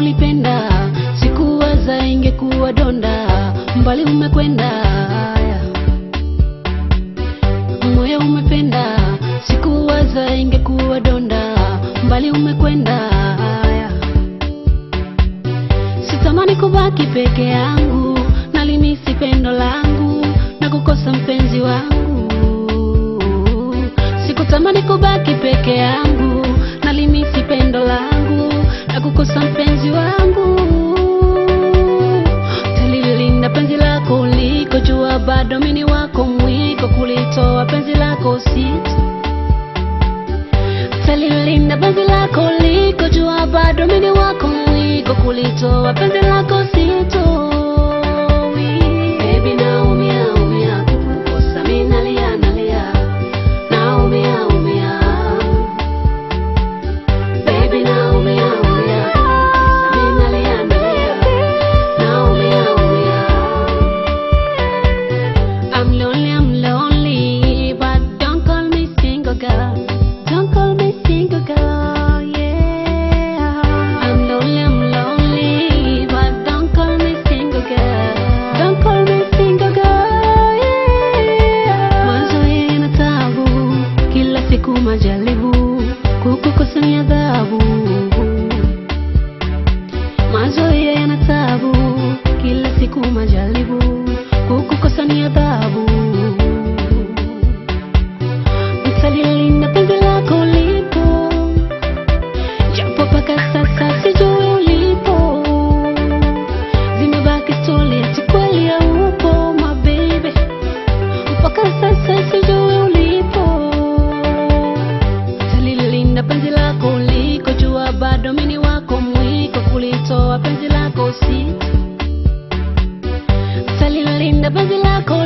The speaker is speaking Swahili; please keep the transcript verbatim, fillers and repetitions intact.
ulipenda, sikuwaza ingekuwa donda. Mbali umekwenda, moyo umependa, sikuwaza ingekuwa donda. Mbali umekwenda, sitamani kubaki peke yangu, nalimisi pendo langu na kukosa mpenzi wangu. Sikutamani kubaki peke yangu, nalimisi pendo langu na kukosa mpenzi wangu. Talilinda penzi lako uliko jua, bado mini wako mwiko, kulitoa penzi lako sito. Talilinda penzi lako uliko jua, bado mini wako mwiko, kulitoa penzi lako sito. Baby naumia umia, kukukosa mimi nalia nalia, naumia umia. Baby naumia umia, kukukosa mimi nalia nalia, naumia umia. I'm lonely, I'm lonely, but don't call me single girl, don't call me single girl, yeah. I'm lonely, I'm lonely, but don't call me single girl, don't call me single girl, yeah. Mazoea yana taabu, kila siku majaribu, kukukosa ni adhabu. Mazoea yana taabu, kila siku majaribu, kukukosa ni adhabu. Nitalilinda penzi lako ulipo, japo paka sasa sijui ulipo. Zimebaki story ati kweli haupo my baby, mpaka sasa sijui ulipo. Nitalilinda penzi lako uliko jua, bado mini wako mwiko, kulitoa penzi lako sito. Talilinda penzi lako